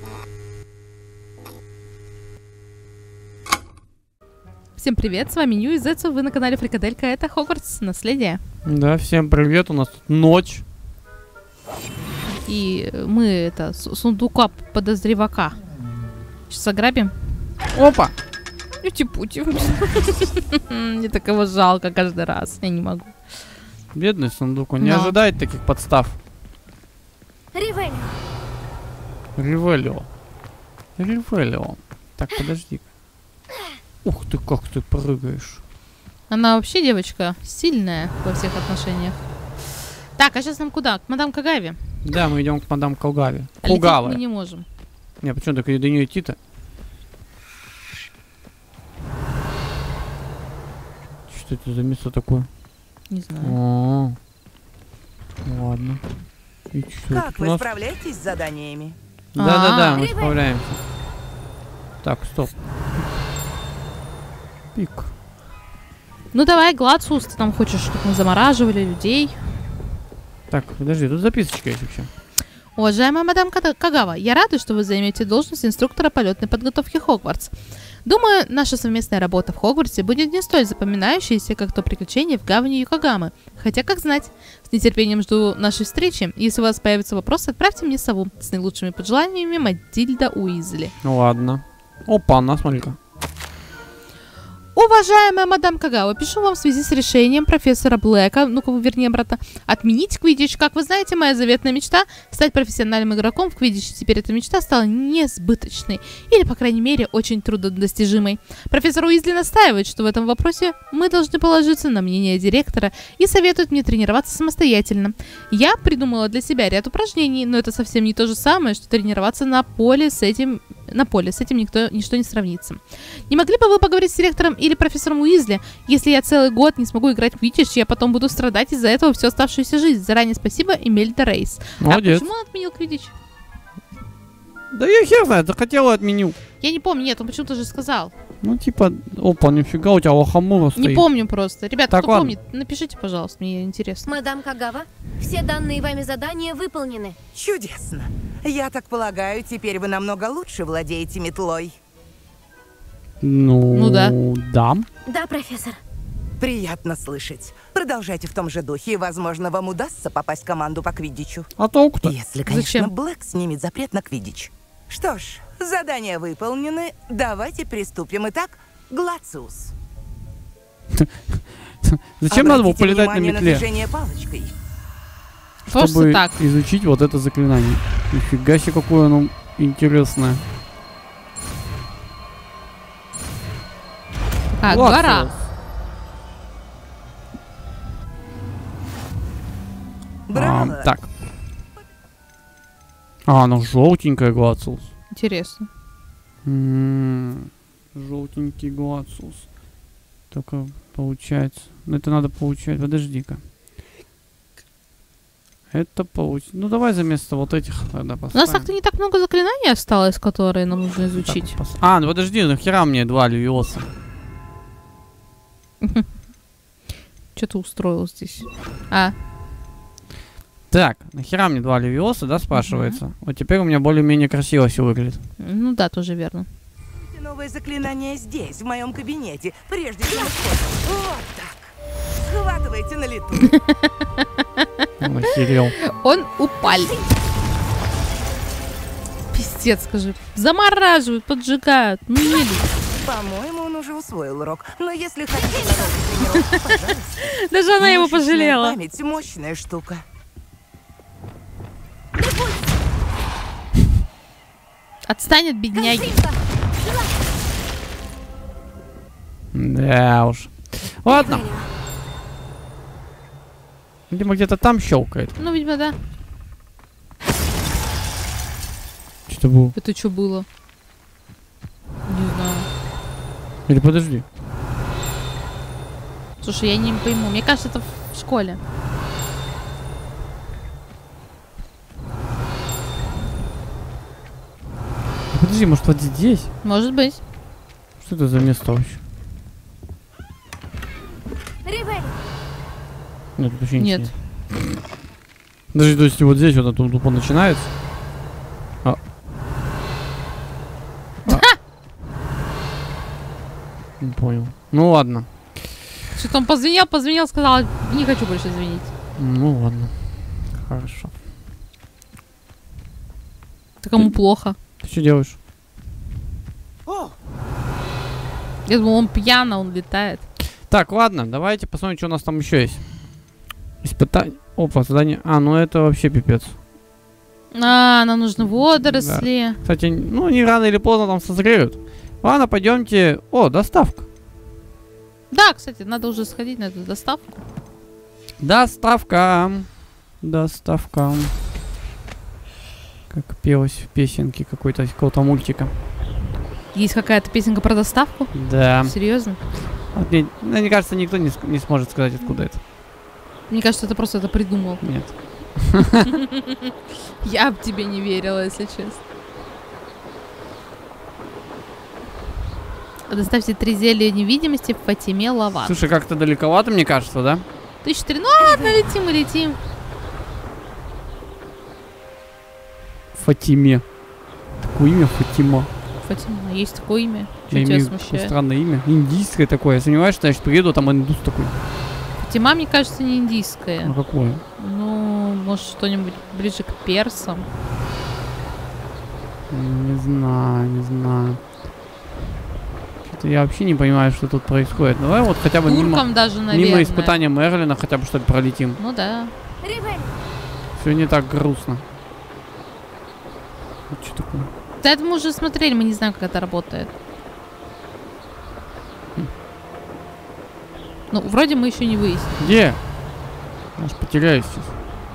Всем привет, с вами Нью из Зецу, вы на канале Фрикаделька, это Хогвартс Наследие. Да, всем привет, у нас тут ночь. И мы это, сундука подозревака. Сейчас ограбим. Опа! Ути-пути. Мне такого жалко каждый раз, я не могу. Бедный сундук, он не ожидает таких подстав. Ревелио. Так, подожди. Ух ты, как ты прыгаешь. Она вообще девочка сильная во всех отношениях. Так, а сейчас нам куда? К мадам Кагаве? Да, мы идем к мадам Калгаве. А лететь мы не можем. Не, почему так и до нее идти-то? Что это за место такое? Не знаю. О, ладно. И что как вы справляетесь с заданиями? Да, мы справляемся. Так, стоп. Пик. Ну давай, Гладсус, ты там хочешь, чтобы мы замораживали людей? Так, подожди, тут записочка есть вообще. Уважаемая мадам Кагава, я рада, что вы займете должность инструктора полетной подготовки Хогвартс. Думаю, наша совместная работа в Хогвартсе будет не столь запоминающейся, как то приключение в гавани Юкогамы. Хотя, как знать, с нетерпением жду нашей встречи. Если у вас появятся вопросы, отправьте мне сову. С наилучшими пожеланиями, Матильда Уизли. Ладно. Опа, на, смотри-ка. Уважаемая мадам Кагава, пишу вам в связи с решением профессора Блэка, ну-ка, вернее, брата, отменить квиддич. Как вы знаете, моя заветная мечта — стать профессиональным игроком в квиддич. Теперь эта мечта стала несбыточной, или, по крайней мере, очень труднодостижимой. Профессор Уизли настаивает, что в этом вопросе мы должны положиться на мнение директора и советует мне тренироваться самостоятельно. Я придумала для себя ряд упражнений, но это совсем не то же самое, что тренироваться на поле с этим... ничто не сравнится. Не могли бы вы поговорить с директором или профессором Уизли? Если я целый год не смогу играть в квиддич, я потом буду страдать из-за этого всю оставшуюся жизнь. Заранее спасибо, Эмельда Рейс. Молодец. А почему он отменил квиддич? Да я хер знает, захотела отменил. Я не помню, нет, он почему-то же сказал. Ну типа, опа, нифига, у тебя лохомура стоит. Не помню просто. Ребята, так, кто ладно. помнит, напишите, пожалуйста, мне интересно. Мадам Кагава, все данные вами задания выполнены. Чудесно. Я так полагаю, теперь вы намного лучше владеете метлой. Ну да. Да. Да, профессор. Приятно слышать. Продолжайте в том же духе, и, возможно, вам удастся попасть в команду по квиддичу. А толку-то? Если, конечно, Зачем? Блэк снимет запрет на квиддич. Что ж, задания выполнены. Давайте приступим. Итак, Гладсус. Зачем надо было полетать на внимание метле? движение палочкой. Просто Чтобы так. изучить вот это заклинание. Нифига себе, какое оно интересное. А, Гладсус. гора. Браво. Так. Оно желтенькое, Гладсус. Интересно. Желтенький Гладсус. Только получается. Ну это надо получать. Подожди-ка. Это получится. Ну давай за место вот этих тогда У поставим. нас так-то не так много заклинаний осталось, которые нам нужно изучить. А, ну подожди, нахера мне два левиоса? Что ты устроил здесь? А, Так, нахера мне два левиоса, да, спрашивается? Вот теперь у меня более-менее красиво все выглядит. ну да, тоже верно. Новое заклинание здесь, в моем кабинете, прежде чем использовать. Вот так. Схватывайте на лету. Он охерел. Он упал. Пиздец, скажи. Замораживают, поджигают. Ну, не люди. По-моему, он уже усвоил урок. Но если хотите продолжить тренировку, пожалуйста. Даже она его Мышечная пожалела. память — мощная штука. Отстань от бедняги. Да уж. Ладно. Видимо, где-то там щелкает. Ну, видимо, да. Что было? Это что было? Не знаю. Или подожди. Слушай, я не пойму. Мне кажется, это в школе. Подожди, может вот здесь? Может быть. Что это за место вообще? Нет, тут вообще Нет. ничего нет. Даже то есть вот здесь вот это тупо начинается. А. Не понял. Ну ладно. Что-то он позвенел, сказал, не хочу больше звонить. Ну ладно. Хорошо. Ты кому плохо? Ты что делаешь? О, Я думал, он пьяно, он летает. Так, ладно, давайте посмотрим, что у нас там еще есть. Испытание. Опа, задание. А, ну это вообще пипец. А, нам нужны водоросли. Кстати, ну они рано или поздно там созреют. Ладно, пойдемте. О, доставка. Да, кстати, надо уже сходить на эту доставку. Доставка. Доставка. Как пелось в песенке какого-то мультика. Есть какая-то песенка про доставку? Да. Серьезно? Вот мне кажется, никто не сможет сказать, откуда это. Мне кажется, ты просто это придумал. Нет. Я бы тебе не верила, если честно. Доставьте 3 зелья невидимости в Фатиме Лават. Слушай, как-то далековато, мне кажется, да? 1003. Ну ладно, летим и летим. Фатиме. Такое имя Фатима. Фатима, есть такое имя? Что Я тебя имею такое смущает? странное имя. Индийское такое. Я сомневаюсь, что я сейчас приеду, там индус такой. Фатима, мне кажется, не индийская. Ну какое? Ну, может, что-нибудь ближе к персам. Не знаю, не знаю. Что-то я вообще не понимаю, что тут происходит. Давай вот хотя бы Туркам даже, наверное. мимо испытания Мерлина хотя бы что ли пролетим. Ну да. Ревель, Все не так грустно. Вот что такое? Да это мы уже смотрели, мы не знаем, как это работает. Ну, вроде мы еще не выяснили. Где? Я аж потеряюсь сейчас.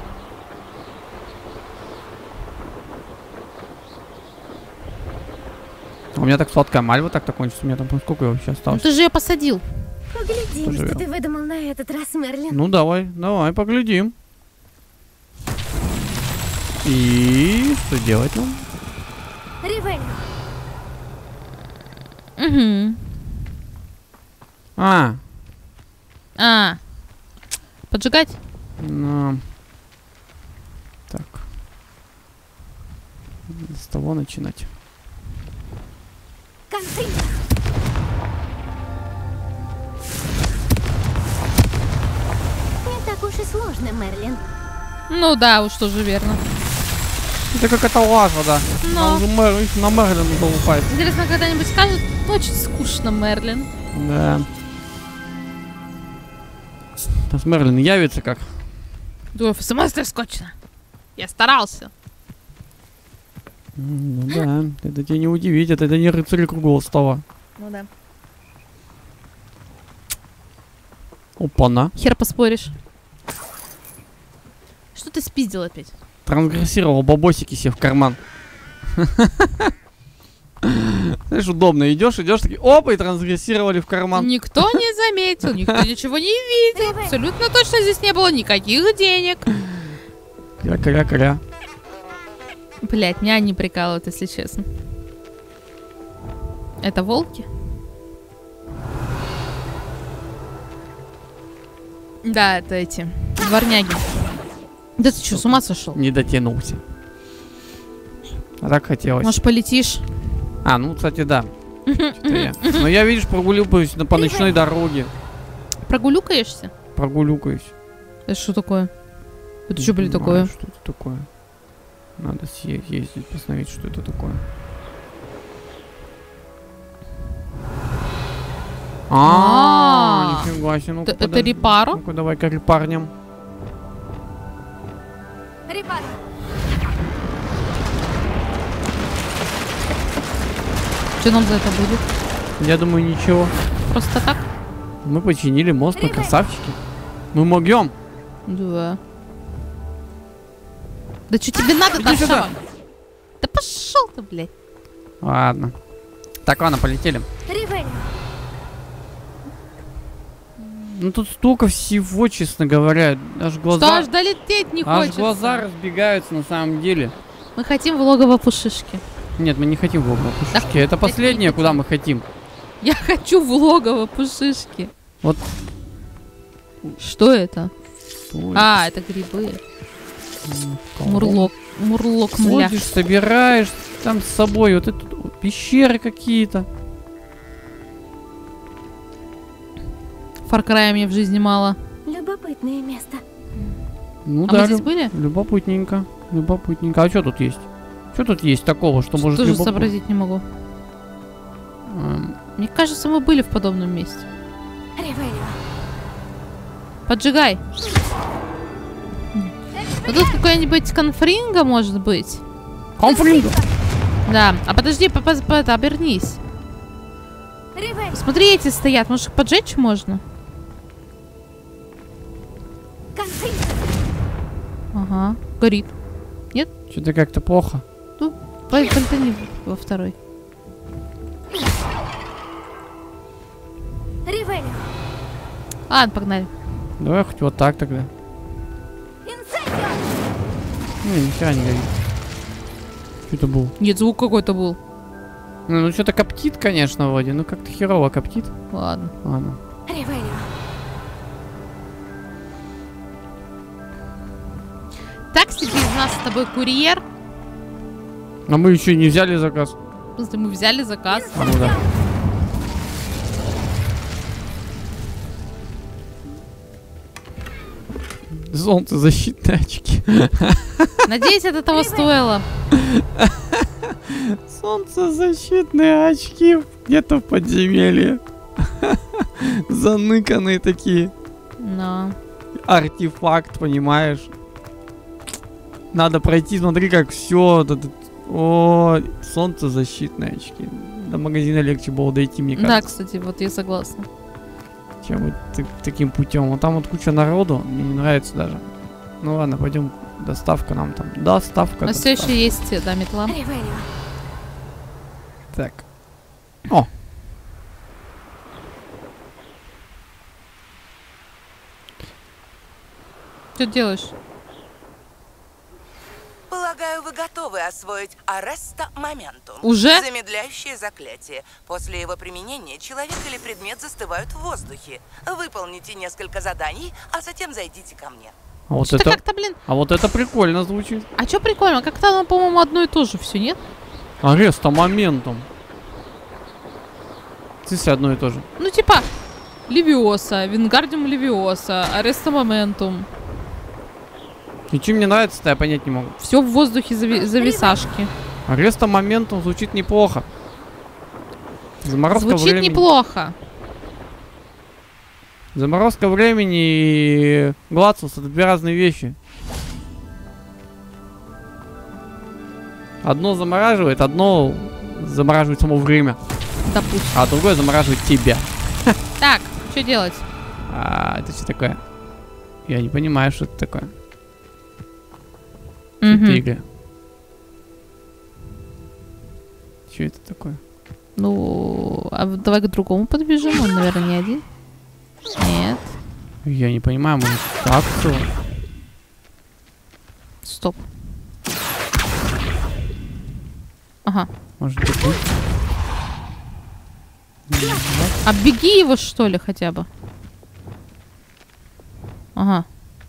У меня так сладкая мальва так-то кончится. У меня там сколько вообще Ну осталось? ты же ее посадил. поглядим, Поживем. что ты выдумал на этот раз, Мерлин. Ну давай, поглядим. И что делать нам? Ревель, Угу. Поджигать? Ну, так. С того начинать. контейнер. Не так уж и сложно, Мерлин. Ну да, уж тоже верно. Это как это лажа, да. Но. Нам же на Мерлин залупает. Интересно, когда-нибудь скажут, очень скучно, Мерлин. Да. Сейчас Мерлин явится как. Думаю, в смысле скучно? Я старался. Ну да, это тебя не удивить, это не рыцари круглого стола. Ну да. Опа-на. Хер поспоришь. Что ты спиздил опять? Трансгрессировал бабосики себе в карман. Знаешь, удобно. Идешь, такие, опа, и трансгрессировали в карман. Никто не заметил, никто ничего не видел. Абсолютно точно здесь не было никаких денег. Кря-кря-кря. Блять, меня не прикалывают, если честно. Это волки? Да, это эти дворняги. Да ты что, с ума сошел? Не дотянулся. А так хотелось. Может, полетишь? А, ну, кстати, да. Что-то я. Но я, видишь, прогуливаюсь по ночной дороге. Прогулюкаешься? Прогулюкаюсь. Это что такое? Это что, блин, Не знаю, такое? Что это такое? Надо съездить, посмотреть, что это такое. А, Нифига себе. Ну-ка, Это подожди. репаро? Ну-ка, давай-ка репарнем. Репар. Что нам за это будет? Я думаю, ничего. Просто так? Мы починили мост, мы красавчики. Мы могем. Да. Да что тебе надо-то, Иди сюда. Шава? Да пошел ты, блядь. Ладно. Так, ладно, полетели. Ревель. Ну тут столько всего, честно говоря. Аж глаза... Что аж долететь не Аж хочется. глаза разбегаются на самом деле. Мы хотим в логово пушишки. Нет, мы не хотим в логово Да, пушишки. Это блядь, не последнее, хотим. куда мы хотим. Я хочу в логово пушишки. Вот. Что это? Ой, А, это грибы. кого? Мурлок. Мурлок мля. Ходишь, собираешь там с собой вот это пещеры какие-то. Far Cry мне в жизни мало. Любопытное место. Ну А да, мы здесь были? любопытненько. Любопытненько. А что тут есть? Что тут есть такого, что может Тоже любопыт- сообразить не могу. Мне кажется, мы были в подобном месте. Ревелио. Поджигай. Ну тут какой-нибудь конфринго может быть. Конфликт! Да. А подожди, обернись. Ревелио. Смотри, эти стоят. Может, их поджечь можно? Конфликт. Ага. Горит. Что-то как-то плохо. Пальтани во второй. Ревелио. Ладно, погнали. Давай хоть вот так тогда. Инсендио. Не, нихера не горит. Что это был? Нет, звук какой-то был. Ну что-то коптит, конечно, вроде. Ну как-то херово коптит. Ладно. Ладно. Ревелио. Так себе из нас с тобой курьер. А мы еще не взяли заказ. В смысле, мы взяли заказ. А, ну да. Солнцезащитные очки. Надеюсь, это того стоило. Солнцезащитные очки где-то в подземелье. Заныканные такие. Но. Артефакт, понимаешь? Надо пройти, смотри, как все. О, солнцезащитные очки. До магазина легче было дойти, мне Да, кажется. кстати, вот я согласна. Чем вот таким путем. Вот там вот куча народу, мне не нравится даже. Ну ладно, пойдем. Доставка нам там. Доставка. У нас все еще есть, да, метла. Ревелио. Так. О! Что делаешь? Полагаю, вы готовы освоить Ареста Моментум. Уже? Замедляющее заклятие. После его применения человек или предмет застывают в воздухе. Выполните несколько заданий, а затем зайдите ко мне. А вот Что-то это, как-то, блин. а вот это прикольно звучит. А что прикольно? Как-то оно, по-моему, одно и то же все, нет? Ареста моментум. Здесь одно и то же. Ну, типа, Левиоса, Вингардиум Левиоса, Ареста Моментум. И чем мне нравится-то, я понять не могу. Все в воздухе зависашки. Ареста моментум звучит неплохо. Заморозка Звучит времени. неплохо. Заморозка времени и Глациус — это две разные вещи. Одно замораживает само время, Допустим. а другое замораживает тебя. Так, что делать? А это что такое? Я не понимаю, что это такое. Мгм. Четыре. Что это такое? Ну, а давай к другому подбежим. Он, наверное, не один. Нет. Я не понимаю, может так все? Стоп. Ага. Может быть? Оббеги его, что ли, хотя бы. Ага.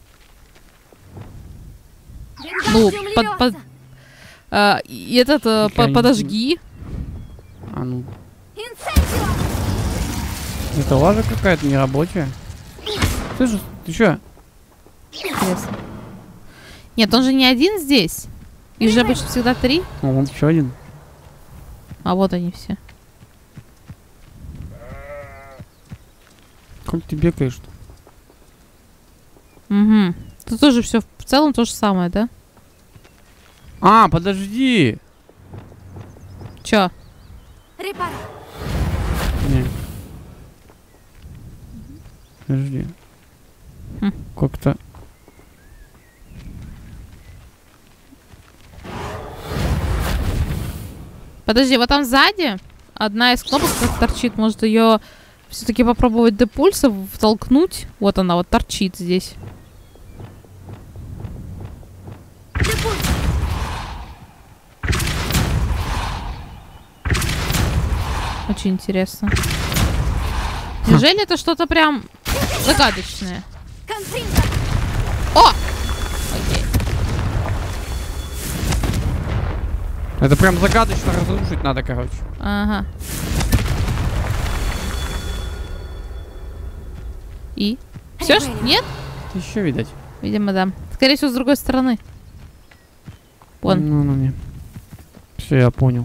Ну, Вингардиум и этот, Я не подожги. А ну, Инсендио. это лажа какая-то нерабочая. Слышишь, ты чё? Интересно. Нет, он же не один здесь. Их же обычно всегда 3. О, вон еще один. А вот они все. Как ты бегаешь-то? Угу. Тут тоже все в целом то же самое, да? А, подожди! Чё? Репара. Не. Подожди. Хм. Как-то... Подожди, вот там сзади одна из кнопок как торчит. Может ее все-таки попробовать до пульса втолкнуть? Вот она вот торчит здесь. Очень интересно. Неужели это что-то прям загадочное? Конфринго. О! Окей. Это прям загадочно разрушить надо, короче. Ага. И? Все? Нет? Еще, видать. Видимо, да. Скорее всего, с другой стороны. Вон. Ну, не. Все, я понял.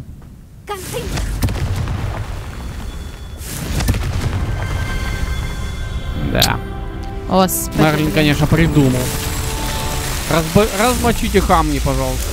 Да. Господи. Мерлин, конечно, придумал. Размочите камни, пожалуйста.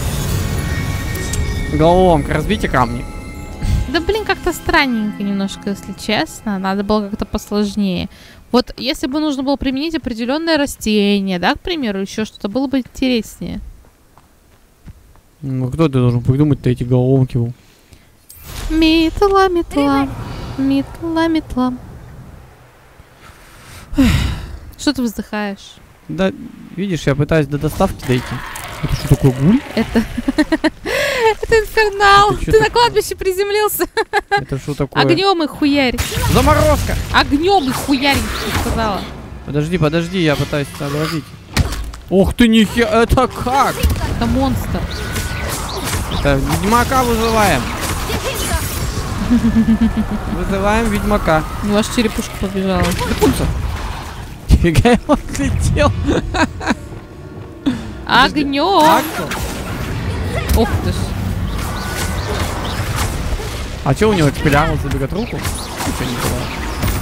Головоломка, разбейте камни. Да блин, как-то странненько немножко, если честно. Надо было как-то посложнее. Вот если бы нужно было применить определенное растение, да, к примеру, еще что-то, было бы интереснее. Ну кто ты должен придумать-то эти головоломки? Метла, метла. Метла, метла. Что ты вздыхаешь? Да, видишь, я пытаюсь до доставки дойти. Это что такое, гуль? Это... Это инфернал. Это чё Ты на такое? кладбище приземлился. Это что такое? Огнем их хуярь. Заморозка! Огнем их хуярь, я сказала. Подожди, я пытаюсь сообразить. Ух ты, нихера, это как? Это монстр. Это ведьмака вызываем. Вызываем ведьмака. У вас черепушка побежала. Фига, он летел. Огнем. Ух ты ж. А что у него экспеллярус забегает руку? Ничего не бывает.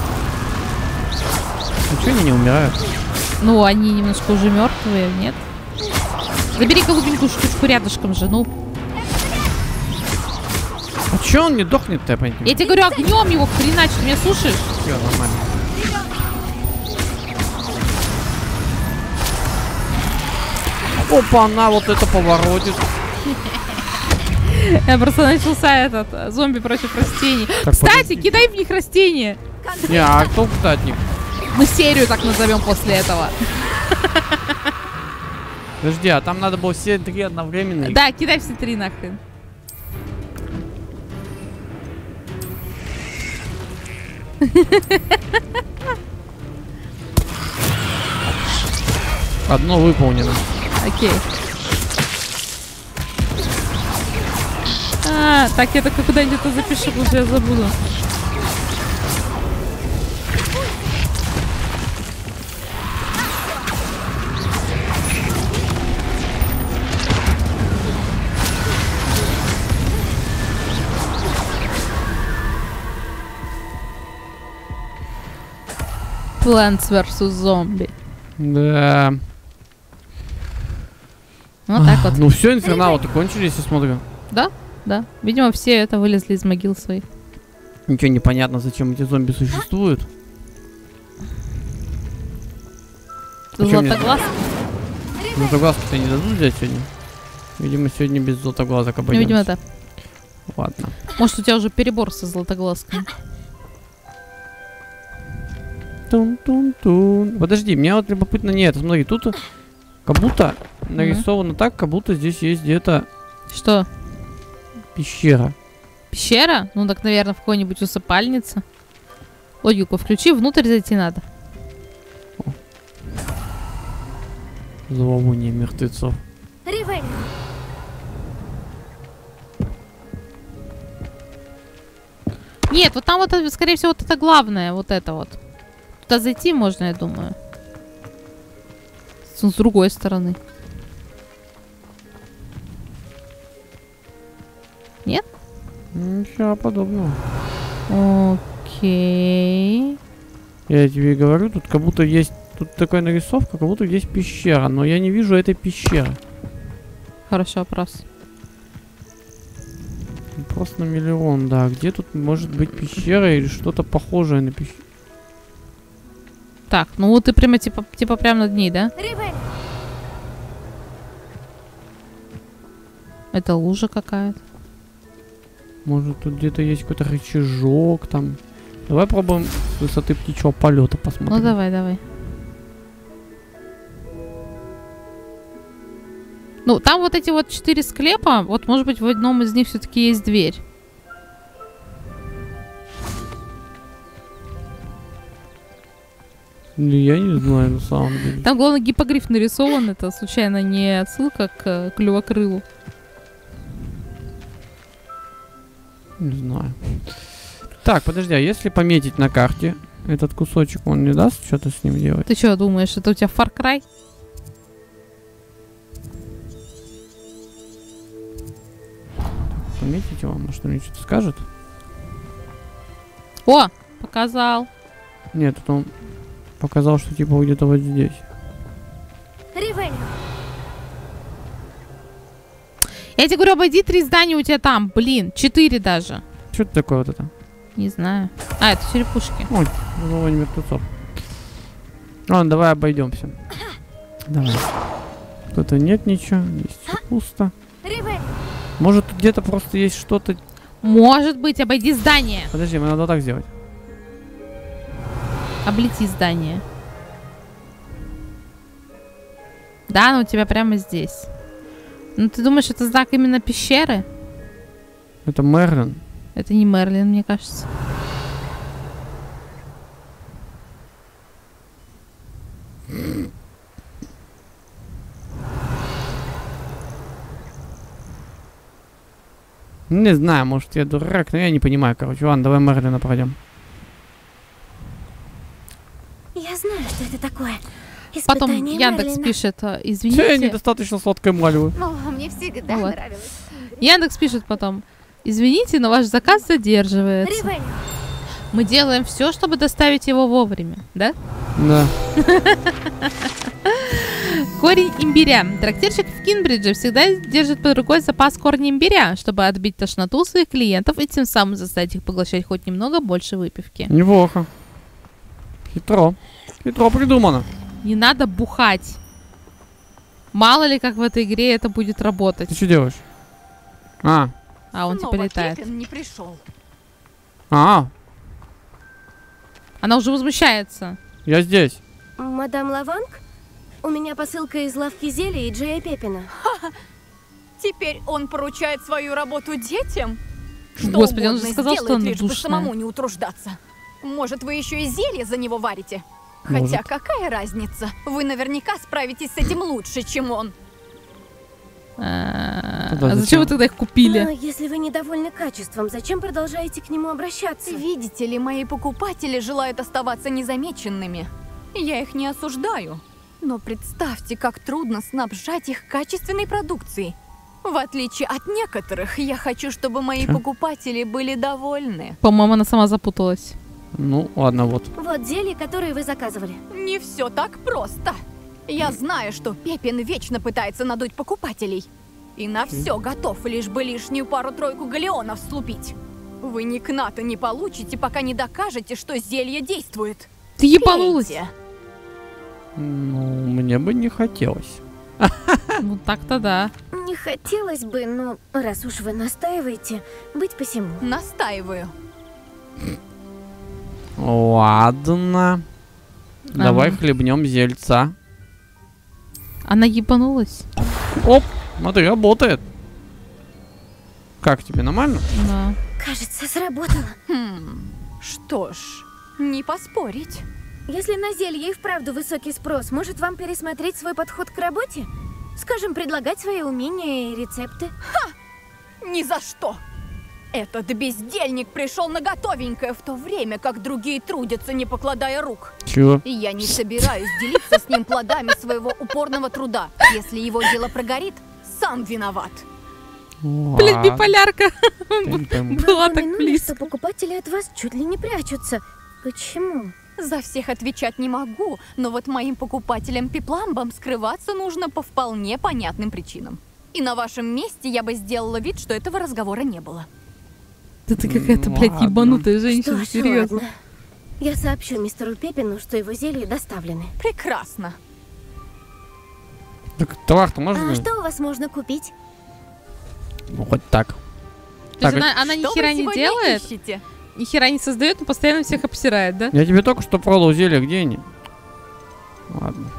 Ну что они не умирают? Ну, они немножко уже мертвые, нет? Забери голубенькую штучку рядышком же, ну. А чё он не дохнет-то, я понять не Я тебе говорю, огнем его хренач, ты меня слушаешь? Всё, нормально. Опа, она вот это поворотит. Просто начался этот зомби против растений. Так, Кстати, подожди. кидай в них растения. Не, а кто кстати? Мы серию так назовем после этого. Подожди, а там надо было все три одновременно. Да, кидай все три нахрен. Одно выполнено. Окей. Так, я только куда-нибудь это запишу, потому что я забуду. Plants vs. Zombie. Да. Вот так вот. Ну все, инферналы-то кончились, я смотрю. Да, да. Видимо, все это вылезли из могил своих. Ничего не понятно, зачем эти зомби существуют. Причём не- Златоглаз. Златоглазки-то не дадут взять сегодня. Видимо, сегодня без златоглазок Ну, обойдемся. видимо, да. Ладно. Может, у тебя уже перебор со златоглазками. Тун-тун-тун. Подожди, мне вот любопытно, нет, смотри, тут как будто нарисовано так, как будто здесь есть где-то Что? пещера. Пещера? Ну, так, наверное, в какой-нибудь усыпальнице. Логику включи, внутрь зайти надо. Зловоние мертвецов. Ривель. Нет, вот там вот, скорее всего, вот это главное, вот это вот. Туда зайти можно, я думаю. С другой стороны. Нет? Ничего подобного. Окей. Я тебе говорю, тут как будто есть... Тут такая нарисовка, как будто есть пещера, но я не вижу этой пещеры. Хороший вопрос. Просто на миллион, да. Где тут может быть пещера или что-то похожее на пещеру? Так, ну ты прямо типа прямо над ней, да? Ривель. Это лужа какая-то. Может тут где-то есть какой-то рычажок там. Давай пробуем с высоты птичьего полета посмотрим. Ну давай, давай. Ну, там вот эти вот 4 склепа, вот может быть в одном из них все-таки есть дверь. Ну, я не знаю на самом деле. Там, главное, гиппогриф нарисован, это случайно не отсылка к клювокрылу. Не знаю. Так, подожди, а если пометить на карте этот кусочек, он не даст что-то с ним делать? Ты что думаешь, это у тебя Far Cry? Пометите его, может он мне что-то скажет? О, показал. Нет, это он показал, что типа где-то вот здесь. Ревелио. Я тебе говорю, обойди 3 здания у тебя там. Блин, 4 даже. Что это такое вот это? Не знаю. А, это черепушки. Ой, головой мертвецов. Ладно, давай обойдемся. Давай. Тут нет ничего, здесь всё пусто. Ревелио. Может где-то просто есть что-то. Может быть, обойди здание. Подожди, мне надо так сделать. Облети здание. Да, но у тебя прямо здесь. Ну, ты думаешь, это знак именно пещеры? Это Мерлин. Это не Мерлин, мне кажется. Не знаю, может я дурак, но я не понимаю, короче. Ладно, давай Мерлина пройдем. Я знаю, что это такое. Потом Испытание Яндекс Мерлина. пишет, Все, извините. недостаточно сладкой мальвы. О, мне всегда Вот. нравилось. Яндекс пишет потом, извините, но ваш заказ задерживается. Ревелио. Мы делаем все, чтобы доставить его вовремя, да? Да. Корень имбиря. Трактирщик в Кинбридже всегда держит под рукой запас корня имбиря, чтобы отбить тошноту у своих клиентов и тем самым заставить их поглощать хоть немного больше выпивки. Неплохо. Хитро. Хитро придумано. Не надо бухать. Мало ли, как в этой игре это будет работать. Ты что делаешь? А. Он типа летает. Кевин не пришел. А, Она уже возмущается. я здесь. Мадам Лаванг? У меня посылка из лавки зелья и Джея Пеппина. Теперь он поручает свою работу детям? Что Господи, он же угодно сказал, что сделает, она лишь бы душная. самому не утруждаться. Может, вы еще и зелье за него варите? Может. Хотя какая разница? Вы наверняка справитесь с этим лучше, чем он. А Тогда зачем зачем? вы тогда их купили? Но если вы недовольны качеством, зачем продолжаете к нему обращаться? Видите ли, мои покупатели желают оставаться незамеченными. Я их не осуждаю. Но представьте, как трудно снабжать их качественной продукцией. В отличие от некоторых, я хочу, чтобы мои Чё? покупатели были довольны. По-моему, она сама запуталась. Ну, ладно, вот. Вот зелье, которое вы заказывали. Не все так просто. Я знаю, что Пеппин вечно пытается надуть покупателей. И на все готов, лишь бы лишнюю пару-тройку галеонов слупить. Вы ни кната не получите, пока не докажете, что зелье действует. Ты ебанулась. Пейте. Ну, мне бы не хотелось. Ну так-то да. Не хотелось бы, но раз уж вы настаиваете, быть посему. Настаиваю. Ладно. Давай хлебнем зельца. Она ебанулась. Оп, смотри, работает. Как тебе, нормально? Да. Кажется, сработало. Что ж, не поспорить. Если на зелье и вправду высокий спрос, может вам пересмотреть свой подход к работе? Скажем, предлагать свои умения и рецепты? Ни за что. Этот бездельник пришел на готовенькое в то время, как другие трудятся, не покладая рук. Чего? И я не собираюсь делиться с ним плодами своего упорного труда. Если его дело прогорит, сам виноват. Блин, биполярка. Я не пойму. Вы Была так упомянули, близко. что покупатели от вас чуть ли не прячутся. Почему? За всех отвечать не могу, но вот моим покупателям-пипламбам скрываться нужно по вполне понятным причинам. И на вашем месте я бы сделала вид, что этого разговора не было. Да ты какая-то, блядь, Ладно. ебанутая Что женщина, ж, серьезно. ладно. Я сообщу мистеру Пеппину, что его зелья доставлены. Прекрасно. Так товар-то можно? А что у вас можно купить? Ну, хоть так. То есть Так, она ни Что хера вы не сегодня делает, ищете? ни хера не создает, но постоянно всех обсирает, да? Я тебе только что продал зелье, где они? Ладно.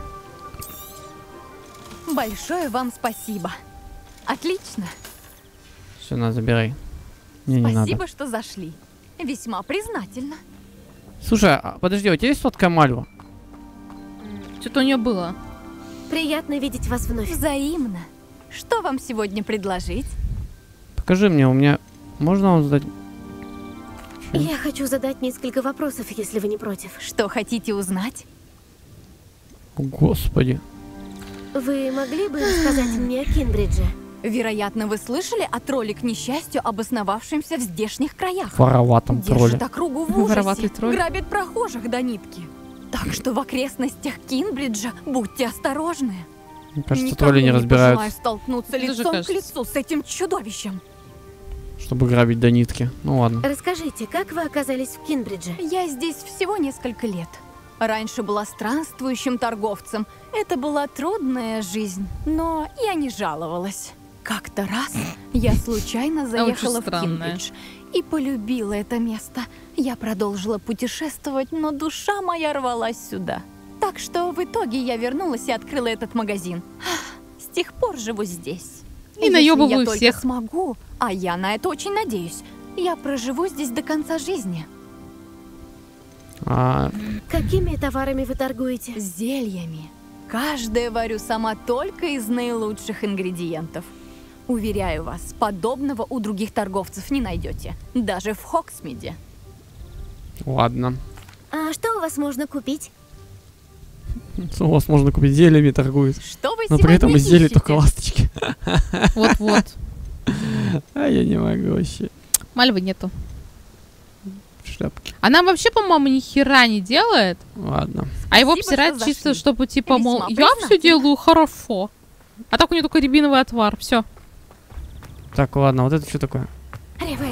Большое вам спасибо. Отлично. Все, на, забирай. Не надо. Спасибо, что зашли. Весьма признательна. Слушай, а, подожди, у тебя есть сладкая мальва? Что-то у нее было. Приятно видеть вас вновь. Взаимно. Что вам сегодня предложить? Покажи мне, у меня... Можно вам задать... Я хочу задать несколько вопросов, если вы не против. Что хотите узнать? Господи. Вы могли бы рассказать мне о Кинбридже? Вероятно, вы слышали о тролле к несчастью, обосновавшемся в здешних краях. Вороватом тролле. Держит округу в ужасе, Вороватый тролль. грабит прохожих до нитки. Так что в окрестностях Кинбриджа будьте осторожны. Мне кажется, Никому тролли не пожелаю разбираются, столкнуться Мне тоже лицом к кажется. лицу с этим чудовищем. чтобы грабить до нитки. Ну ладно. Расскажите, как вы оказались в Кинбридже? Я здесь всего несколько лет. Раньше была странствующим торговцем. Это была трудная жизнь, но я не жаловалась. Как-то раз я случайно заехала в странная. Кинбридж и полюбила это место. Я продолжила путешествовать, но душа моя рвалась сюда. Так что в итоге я вернулась и открыла этот магазин. С тех пор живу здесь. И наебываю Если я всех. только смогу, а я на это очень надеюсь, я проживу здесь до конца жизни. А, Какими товарами вы торгуете? Зельями. Каждое варю сама только из наилучших ингредиентов. Уверяю вас, подобного у других торговцев не найдете. Даже в Хоксмиде. ладно. А что у вас можно купить? У вас можно купить зельями торгует. Что вы Но сегодня при этом из зелий ищете? только ласточки. Вот-вот. А я не могу вообще. Мальвы нету. Шляпки. Она вообще, по-моему, ни хера не делает. Ладно. А его Спасибо, обсирает что чисто, зашли. чтобы, типа, мол, Весьма я признательна. все делаю хорошо. А так у нее только рябиновый отвар. Все. Так, ладно, вот это что такое? Ревелио.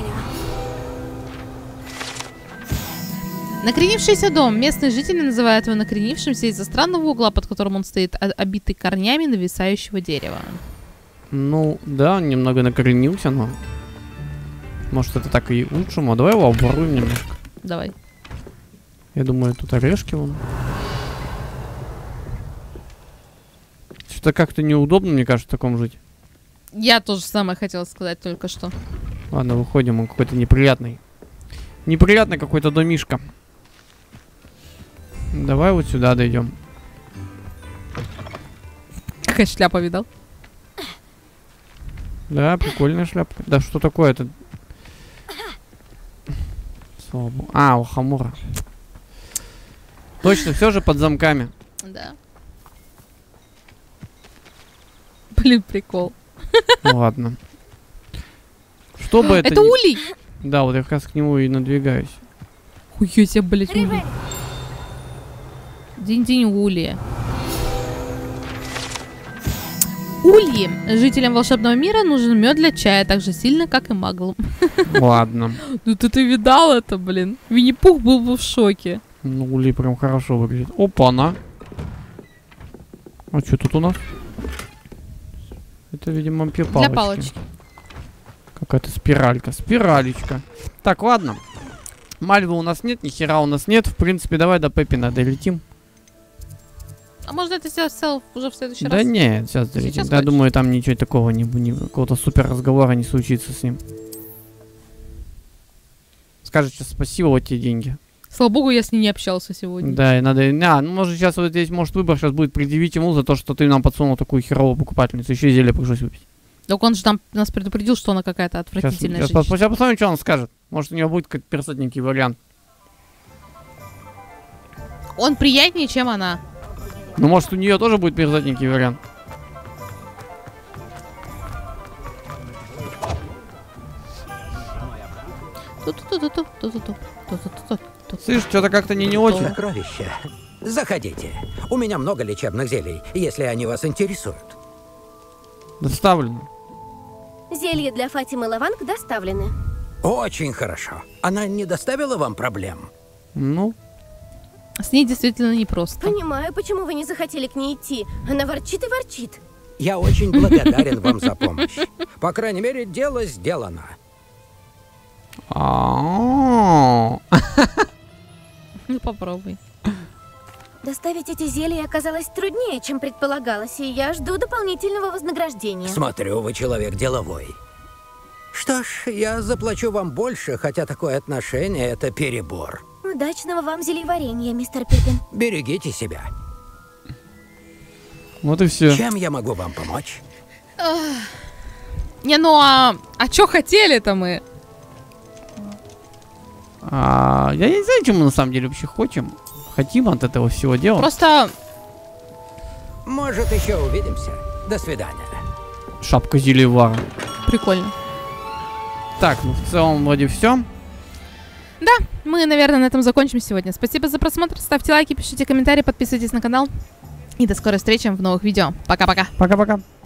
Накренившийся дом. Местные жители называют его накренившимся из-за странного угла, под которым он стоит, обитый корнями нависающего дерева. Ну, да, он немного накоренился, но... Может, это так и лучшему. А давай его обворуем немножко. Давай. Я думаю, тут орешки вон. Что-то как-то неудобно, мне кажется, в таком жить. Я тоже самое хотела сказать только что. Ладно, выходим, он какой-то неприятный. Неприятный какой-то домишка. Давай вот сюда дойдем. Какая шляпа, видал? Да, прикольная шляпка. Да что такое это? Слава богу. А, у Хамура. Точно, все же под замками. Да. Блин, прикол. Ну ладно. Что бы это Это ни- улей! Да, вот я как раз к нему и надвигаюсь. Хуя себе, блядь, улей. День-день улья. Ульи. Жителям волшебного мира нужен мед для чая так же сильно, как и маглам. Ладно. Ну ты видал это, блин? Винни-Пух был бы в шоке. Ну, улей прям хорошо выглядит. Опа-на. А что тут у нас? Это, видимо, палочки. Для палочки. Какая-то спиралька. Спиралечка. Так, ладно. Мальвы у нас нет, ни хера у нас нет. В принципе, давай до Пеппина долетим. А можно это сделать уже в следующий Да раз? нет, сейчас долетим. Сейчас Да, хочешь? думаю, там ничего такого, какого-то супер разговора не случится с ним. Скажет сейчас спасибо, вот тебе деньги. Слава богу, я с ней не общался сегодня. Да, и надо... ну, может, сейчас вот здесь, может, выбор сейчас будет предъявить ему за то, что ты нам подсунул такую херовую покупательницу. Еще и зелье пришлось выпить. Так он же там нас предупредил, что она какая-то отвратительная Сейчас женщина. посмотрим, что он скажет. Может, у него будет какой-то персотненький вариант. Он приятнее, чем она. Ну, может, у нее тоже будет персотненький вариант. Слышь, что-то как-то не очень. Сокровища. Заходите. У меня много лечебных зелий, если они вас интересуют. Доставлено. Зелье для Фатимы Лаванг доставлены. Очень хорошо. Она не доставила вам проблем? Ну, С ней действительно непросто. Понимаю, почему вы не захотели к ней идти. Она ворчит и ворчит. Я очень благодарен вам за помощь. По крайней мере, дело сделано. а Ну попробуй. Доставить эти зелья оказалось труднее, чем предполагалось, и я жду дополнительного вознаграждения. Смотрю, вы человек деловой. Что ж, я заплачу вам больше, хотя такое отношение — это перебор. Удачного вам зельеварения, мистер Пиппин. Берегите себя. Вот и все. Чем я могу вам помочь? Не, ну а чё хотели-то мы? Я не знаю, чем мы на самом деле вообще хотим от этого всего дела. Просто Может, еще увидимся. До свидания. Шапка Зелевара. прикольно. Так, ну в целом вроде все. Да, мы, наверное, на этом закончим сегодня. Спасибо за просмотр, ставьте лайки, пишите комментарии, подписывайтесь на канал. И до скорой встречи в новых видео. Пока-пока. Пока-пока.